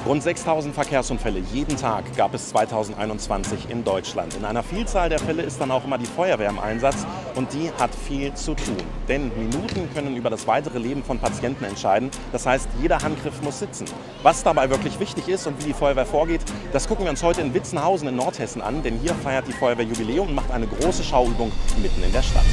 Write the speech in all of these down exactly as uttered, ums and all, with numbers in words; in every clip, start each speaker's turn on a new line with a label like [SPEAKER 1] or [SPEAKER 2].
[SPEAKER 1] Rund sechstausend Verkehrsunfälle jeden Tag gab es zweitausendeinundzwanzig in Deutschland. In einer Vielzahl der Fälle ist dann auch immer die Feuerwehr im Einsatz und die hat viel zu tun. Denn Minuten können über das weitere Leben von Patienten entscheiden. Das heißt, jeder Handgriff muss sitzen. Was dabei wirklich wichtig ist und wie die Feuerwehr vorgeht, das gucken wir uns heute in Witzenhausen in Nordhessen an. Denn hier feiert die Feuerwehr Jubiläum und macht eine große Schauübung mitten in der Stadt.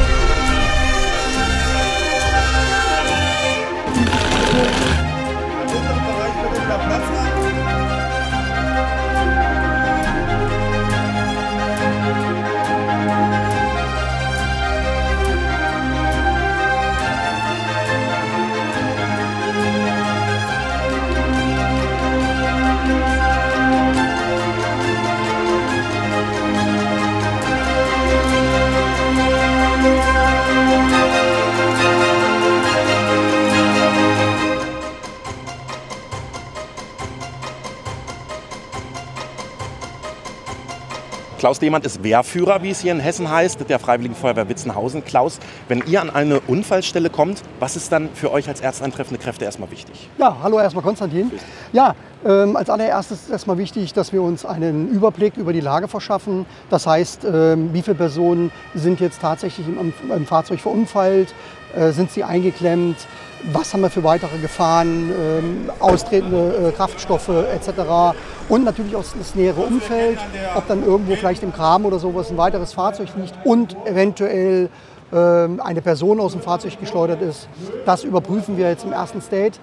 [SPEAKER 1] Klaus Demand ist Wehrführer, wie es hier in Hessen heißt, der Freiwilligen Feuerwehr Witzenhausen. Klaus, wenn ihr an eine Unfallstelle kommt, was ist dann für euch als erzeintreffende Kräfte erstmal wichtig?
[SPEAKER 2] Ja, hallo erstmal Konstantin. Ja, ähm, als allererstes ist erstmal wichtig, dass wir uns einen Überblick über die Lage verschaffen. Das heißt, ähm, wie viele Personen sind jetzt tatsächlich im, im Fahrzeug verunfallt, äh, sind sie eingeklemmt, was haben wir für weitere Gefahren, ähm, austretende äh, Kraftstoffe et cetera. Und natürlich auch das nähere Umfeld, ob dann irgendwo vielleicht im Graben oder sowas ein weiteres Fahrzeug liegt und eventuell ähm, eine Person aus dem Fahrzeug geschleudert ist. Das überprüfen wir jetzt im ersten State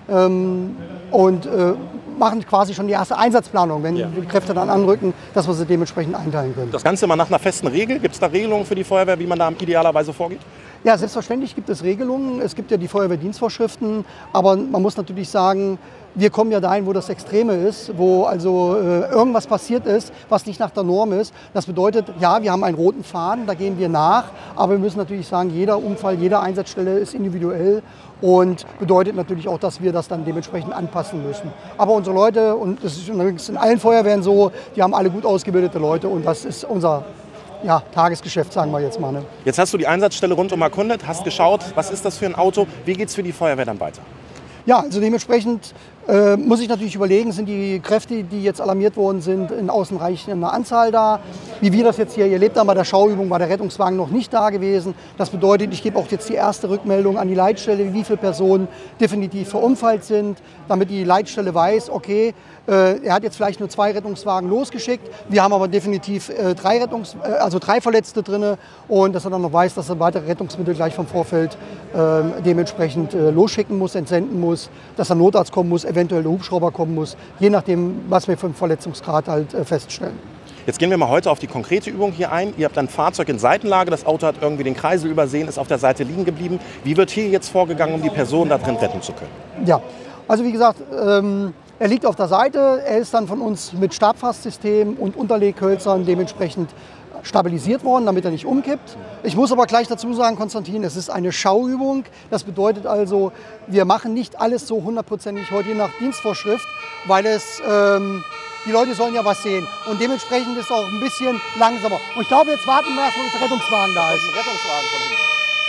[SPEAKER 2] ähm, und äh, machen quasi schon die erste Einsatzplanung, wenn ja. die Kräfte dann anrücken, dass wir sie dementsprechend einteilen können.
[SPEAKER 1] Das Ganze immer nach einer festen Regel. Gibt es da Regelungen für die Feuerwehr, wie man da idealerweise vorgeht?
[SPEAKER 2] Ja, selbstverständlich gibt es Regelungen. Es gibt ja die Feuerwehrdienstvorschriften, aber man muss natürlich sagen, wir kommen ja dahin, wo das Extreme ist, wo also äh, irgendwas passiert ist, was nicht nach der Norm ist. Das bedeutet, ja, wir haben einen roten Faden, da gehen wir nach, aber wir müssen natürlich sagen, jeder Unfall, jede Einsatzstelle ist individuell und bedeutet natürlich auch, dass wir das dann dementsprechend anpassen müssen. Aber unsere Leute, und das ist übrigens in allen Feuerwehren so, die haben alle gut ausgebildete Leute und das ist unser Ja, Tagesgeschäft, sagen wir jetzt mal. Ne?
[SPEAKER 1] Jetzt hast du die Einsatzstelle rundum erkundet, hast geschaut, was ist das für ein Auto, wie geht es für die Feuerwehr dann weiter?
[SPEAKER 2] Ja, also dementsprechend äh, muss ich natürlich überlegen, sind die Kräfte, die jetzt alarmiert worden sind, in ausreichender Anzahl da. Wie wir das jetzt hier erlebt haben bei der Schauübung, war der Rettungswagen noch nicht da gewesen. Das bedeutet, ich gebe auch jetzt die erste Rückmeldung an die Leitstelle, wie viele Personen definitiv verunfallt sind, damit die Leitstelle weiß, okay, äh, er hat jetzt vielleicht nur zwei Rettungswagen losgeschickt, wir haben aber definitiv äh, drei, Rettungs-, äh, also drei Verletzte drin und dass er dann noch weiß, dass er weitere Rettungsmittel gleich vom Vorfeld äh, dementsprechend äh, losschicken muss, entsenden muss, dass der Notarzt kommen muss, eventuell der Hubschrauber kommen muss, je nachdem, was wir für einen Verletzungsgrad halt äh, feststellen.
[SPEAKER 1] Jetzt gehen wir mal heute auf die konkrete Übung hier ein. Ihr habt ein Fahrzeug in Seitenlage, das Auto hat irgendwie den Kreisel übersehen, ist auf der Seite liegen geblieben. Wie wird hier jetzt vorgegangen, um die Person da drin retten zu können?
[SPEAKER 2] Ja, also wie gesagt, ähm, er liegt auf der Seite, er ist dann von uns mit Stabfasssystem und Unterleghölzern dementsprechend stabilisiert worden, damit er nicht umkippt. Ich muss aber gleich dazu sagen, Konstantin, es ist eine Schauübung. Das bedeutet also, wir machen nicht alles so hundertprozentig heute je nach Dienstvorschrift, weil es, ähm, die Leute sollen ja was sehen. Und dementsprechend ist es auch ein bisschen langsamer. Und ich glaube, jetzt warten wir erst, bis der Rettungswagen da ist.
[SPEAKER 1] Rettungswagen von hinten.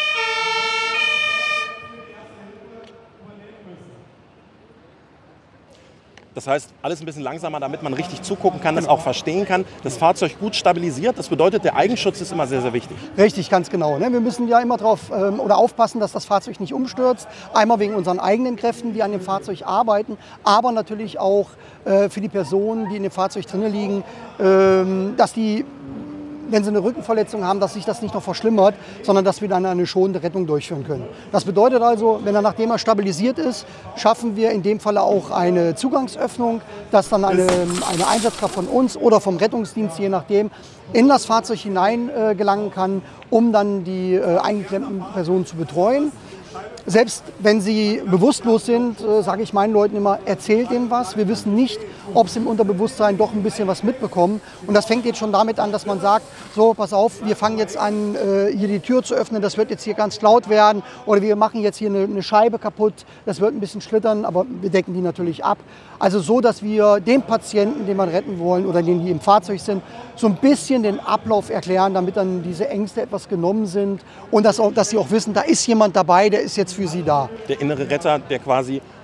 [SPEAKER 1] Das heißt, alles ein bisschen langsamer, damit man richtig zugucken kann, das auch verstehen kann. Das Fahrzeug gut stabilisiert, das bedeutet, der Eigenschutz ist immer sehr, sehr wichtig.
[SPEAKER 2] Richtig, ganz genau. Wir müssen ja immer darauf ähm, oder aufpassen, dass das Fahrzeug nicht umstürzt. Einmal wegen unseren eigenen Kräften, die an dem Fahrzeug arbeiten, aber natürlich auch äh, für die Personen, die in dem Fahrzeug drin liegen, ähm, dass die, wenn sie eine Rückenverletzung haben, dass sich das nicht noch verschlimmert, sondern dass wir dann eine schonende Rettung durchführen können. Das bedeutet also, wenn er nachdem er stabilisiert ist, schaffen wir in dem Falle auch eine Zugangsöffnung, dass dann eine, eine Einsatzkraft von uns oder vom Rettungsdienst, je nachdem, in das Fahrzeug hinein äh, gelangen kann, um dann die äh, eingeklemmten Personen zu betreuen. Selbst wenn sie bewusstlos sind, äh, sage ich meinen Leuten immer, erzählt ihnen was. Wir wissen nicht, ob sie im Unterbewusstsein doch ein bisschen was mitbekommen. Und das fängt jetzt schon damit an, dass man sagt, so, pass auf, wir fangen jetzt an, äh, hier die Tür zu öffnen, das wird jetzt hier ganz laut werden. Oder wir machen jetzt hier eine, eine Scheibe kaputt, das wird ein bisschen schlittern, aber wir decken die natürlich ab. Also so, dass wir dem Patienten, den wir retten wollen oder den, die im Fahrzeug sind, so ein bisschen den Ablauf erklären, damit dann diese Ängste etwas genommen sind und dass, auch, dass sie auch wissen, da ist jemand dabei, der ist jetzt für sie da.
[SPEAKER 1] Der innere Retter, der quasi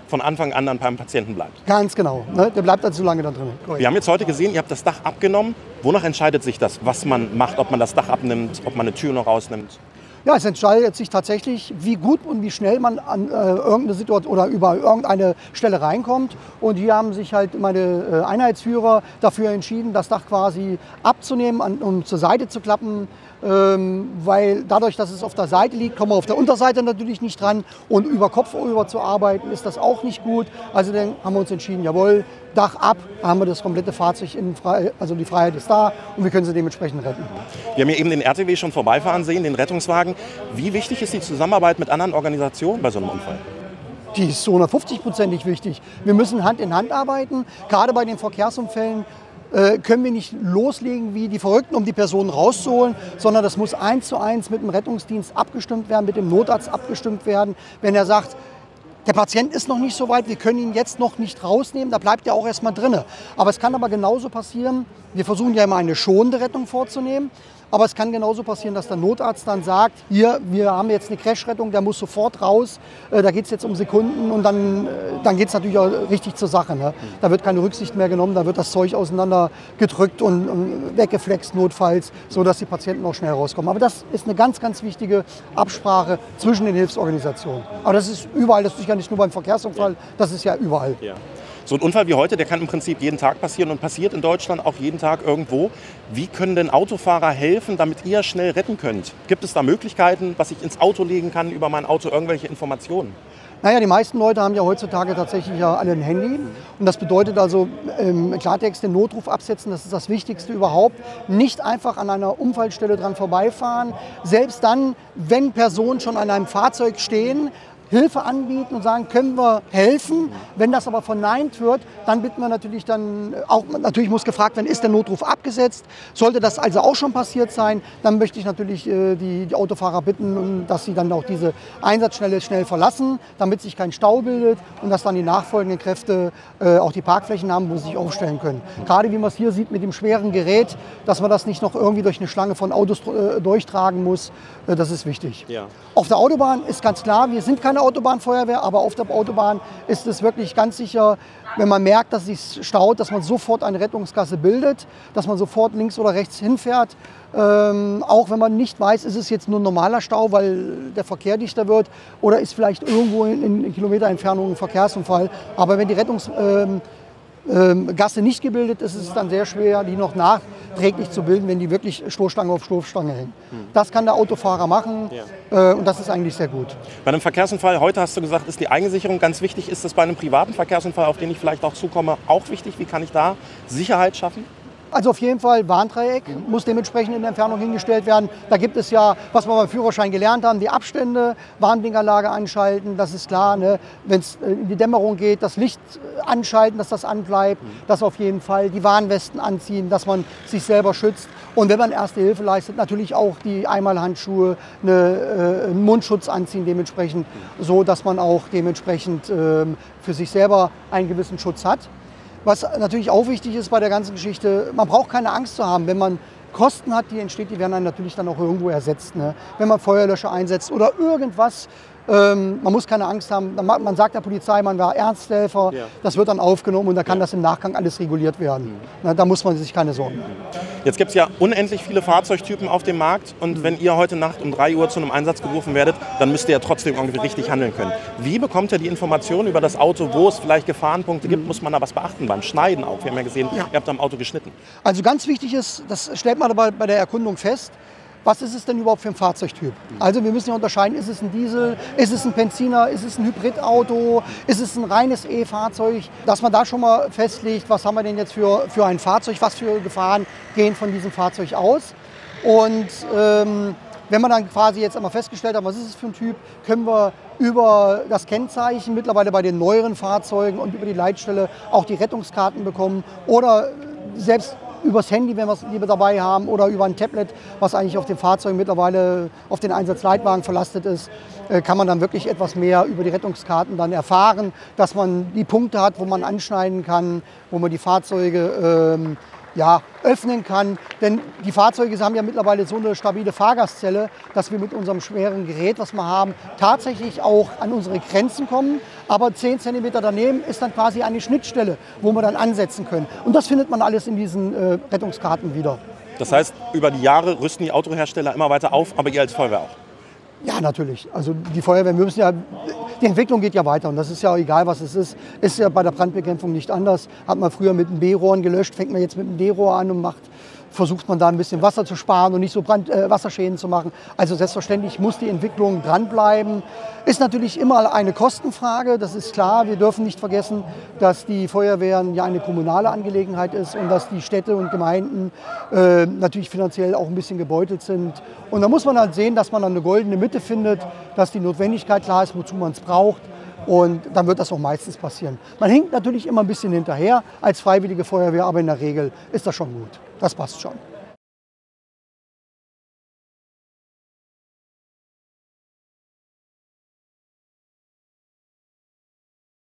[SPEAKER 1] von Anfang an dann beim Patienten bleibt.
[SPEAKER 2] Ganz genau, ne? Der bleibt dann so lange da drin.
[SPEAKER 1] Wir haben jetzt heute gesehen, ihr habt das Dach abgenommen. Wonach entscheidet sich das, was man macht, ob man das Dach abnimmt, ob man eine Tür noch rausnimmt?
[SPEAKER 2] Ja, es entscheidet sich tatsächlich, wie gut und wie schnell man an äh, irgendeine Situation oder über irgendeine Stelle reinkommt. Und hier haben sich halt meine äh, Einheitsführer dafür entschieden, das Dach quasi abzunehmen, an, um zur Seite zu klappen. Ähm, weil dadurch, dass es auf der Seite liegt, kommen wir auf der Unterseite natürlich nicht dran. Und über Kopf über zu arbeiten, ist das auch nicht gut. Also dann haben wir uns entschieden, jawohl, Dach ab, da haben wir das komplette Fahrzeug, in Fre also die Freiheit ist da und wir können sie dementsprechend retten.
[SPEAKER 1] Wir haben hier eben den R T W schon vorbeifahren sehen, den Rettungswagen. Wie wichtig ist die Zusammenarbeit mit anderen Organisationen bei so einem Unfall?
[SPEAKER 2] Die ist zu hundertfünfzig-prozentig wichtig. Wir müssen Hand in Hand arbeiten, gerade bei den Verkehrsunfällen. Äh, können wir nicht loslegen wie die Verrückten, um die Personen rauszuholen, sondern das muss eins zu eins mit dem Rettungsdienst abgestimmt werden, mit dem Notarzt abgestimmt werden. Wenn er sagt, der Patient ist noch nicht so weit, wir können ihn jetzt noch nicht rausnehmen, da bleibt er auch erstmal drin. Aber es kann aber genauso passieren, wir versuchen ja immer eine schonende Rettung vorzunehmen, aber es kann genauso passieren, dass der Notarzt dann sagt, hier, wir haben jetzt eine Crashrettung, der muss sofort raus, äh, da geht es jetzt um Sekunden und dann, äh, dann geht es natürlich auch richtig zur Sache. Ne? Da wird keine Rücksicht mehr genommen, da wird das Zeug auseinander gedrückt und, und weggeflext notfalls, sodass die Patienten auch schnell rauskommen. Aber das ist eine ganz, ganz wichtige Absprache zwischen den Hilfsorganisationen. Aber das ist überall, das ist ja nicht nur beim Verkehrsunfall, das ist ja überall.
[SPEAKER 1] Ja. So ein Unfall wie heute, der kann im Prinzip jeden Tag passieren und passiert in Deutschland auch jeden Tag irgendwo. Wie können denn Autofahrer helfen, damit ihr schnell retten könnt? Gibt es da Möglichkeiten, was ich ins Auto legen kann, über mein Auto, irgendwelche Informationen?
[SPEAKER 2] Naja, die meisten Leute haben ja heutzutage tatsächlich ja alle ein Handy. Und das bedeutet also im Klartext den Notruf absetzen, das ist das Wichtigste überhaupt. Nicht einfach an einer Unfallstelle dran vorbeifahren. Selbst dann, wenn Personen schon an einem Fahrzeug stehen, Hilfe anbieten und sagen, können wir helfen. Wenn das aber verneint wird, dann bitten wir natürlich dann, auch natürlich muss gefragt werden, ist der Notruf abgesetzt? Sollte das also auch schon passiert sein, dann möchte ich natürlich äh, die, die Autofahrer bitten, dass sie dann auch diese Einsatzstelle schnell verlassen, damit sich kein Stau bildet und dass dann die nachfolgenden Kräfte äh, auch die Parkflächen haben, wo sie sich aufstellen können. Gerade wie man es hier sieht mit dem schweren Gerät, dass man das nicht noch irgendwie durch eine Schlange von Autos äh, durchtragen muss, äh, das ist wichtig.
[SPEAKER 1] Ja.
[SPEAKER 2] Auf der Autobahn ist ganz klar, wir sind keine Autobahnfeuerwehr, aber auf der Autobahn ist es wirklich ganz sicher, wenn man merkt, dass es sich staut, dass man sofort eine Rettungsgasse bildet, dass man sofort links oder rechts hinfährt. Ähm, auch wenn man nicht weiß, ist es jetzt nur ein normaler Stau, weil der Verkehr dichter wird oder ist vielleicht irgendwo in, in Kilometerentfernung ein Verkehrsunfall. Aber wenn die Rettungsgasse ähm, ähm, nicht gebildet ist, ist es dann sehr schwer, die noch nachträglich zu bilden, wenn die wirklich Stoßstange auf Stoßstange hängen. Hm. Das kann der Autofahrer machen, ja. äh, und das ist eigentlich sehr gut. Bei
[SPEAKER 1] einem Verkehrsunfall, heute hast du gesagt, ist die Eigensicherung ganz wichtig. Ist das bei einem privaten Verkehrsunfall, auf den ich vielleicht auch zukomme, auch wichtig? Wie kann ich da Sicherheit schaffen?
[SPEAKER 2] Also auf jeden Fall Warndreieck muss dementsprechend in der Entfernung hingestellt werden. Da gibt es ja, was wir beim Führerschein gelernt haben, die Abstände, Warnblinkanlage anschalten, das ist klar. Ne? Wenn es in die Dämmerung geht, das Licht anschalten, dass das anbleibt, das auf jeden Fall. Die Warnwesten anziehen, dass man sich selber schützt. Und wenn man Erste Hilfe leistet, natürlich auch die Einmalhandschuhe, eine, äh, einen Mundschutz anziehen dementsprechend, so dass man auch dementsprechend äh, für sich selber einen gewissen Schutz hat. Was natürlich auch wichtig ist bei der ganzen Geschichte, man braucht keine Angst zu haben, wenn man Kosten hat, die entsteht, die werden dann natürlich dann auch irgendwo ersetzt. Ne? Wenn man Feuerlöscher einsetzt oder irgendwas, ähm, man muss keine Angst haben. Man sagt der Polizei, man war Ersthelfer, ja. Das wird dann aufgenommen und da kann ja. das im Nachgang alles reguliert werden. Mhm. Na, da muss man sich keine Sorgen machen.
[SPEAKER 1] Jetzt gibt es ja unendlich viele Fahrzeugtypen auf dem Markt und mhm. wenn ihr heute Nacht um drei Uhr zu einem Einsatz gerufen werdet, dann müsst ihr ja trotzdem irgendwie richtig handeln können. Wie bekommt ihr die Informationen über das Auto, wo es vielleicht Gefahrenpunkte gibt? Mhm. Muss man da was beachten beim Schneiden auch? Wir haben ja gesehen, ja. ihr habt am Auto geschnitten.
[SPEAKER 2] Also ganz wichtig ist, das stellt man aber bei der Erkundung fest, was ist es denn überhaupt für ein Fahrzeugtyp? Also wir müssen ja unterscheiden, ist es ein Diesel, ist es ein Benziner, ist es ein Hybridauto, ist es ein reines E-Fahrzeug? Dass man da schon mal festlegt, was haben wir denn jetzt für, für ein Fahrzeug, was für Gefahren gehen von diesem Fahrzeug aus. Und ähm, wenn man dann quasi jetzt einmal festgestellt hat, was ist es für ein Typ, können wir über das Kennzeichen mittlerweile bei den neueren Fahrzeugen und über die Leitstelle auch die Rettungskarten bekommen oder selbst übers Handy, wenn wir es lieber dabei haben, oder über ein Tablet, was eigentlich auf dem Fahrzeug mittlerweile auf den Einsatzleitwagen verlastet ist, kann man dann wirklich etwas mehr über die Rettungskarten dann erfahren, dass man die Punkte hat, wo man anschneiden kann, wo man die Fahrzeuge ähm, ja, öffnen kann. Denn die Fahrzeuge haben ja mittlerweile so eine stabile Fahrgastzelle, dass wir mit unserem schweren Gerät, was wir haben, tatsächlich auch an unsere Grenzen kommen. Aber zehn Zentimeter daneben ist dann quasi eine Schnittstelle, wo wir dann ansetzen können. Und das findet man alles in diesen äh, Rettungskarten wieder.
[SPEAKER 1] Das heißt, über die Jahre rüsten die Autohersteller immer weiter auf, aber ihr als Feuerwehr auch?
[SPEAKER 2] Ja, natürlich. Also die Feuerwehr, wir müssen ja, die Entwicklung geht ja weiter und das ist ja egal, was es ist. Ist ja bei der Brandbekämpfung nicht anders. Hat man früher mit einem B-Rohren gelöscht, fängt man jetzt mit einem D-Rohr an und macht, versucht man da ein bisschen Wasser zu sparen und nicht so Brand, äh, Wasserschäden zu machen. Also selbstverständlich muss die Entwicklung dranbleiben. Ist natürlich immer eine Kostenfrage, das ist klar. Wir dürfen nicht vergessen, dass die Feuerwehren ja eine kommunale Angelegenheit ist und dass die Städte und Gemeinden äh, natürlich finanziell auch ein bisschen gebeutelt sind. Und da muss man halt sehen, dass man dann eine goldene Mitte findet, dass die Notwendigkeit klar ist, wozu man es braucht. Und dann wird das auch meistens passieren. Man hinkt natürlich immer ein bisschen hinterher als freiwillige Feuerwehr, aber in der Regel ist das schon gut. Das passt schon.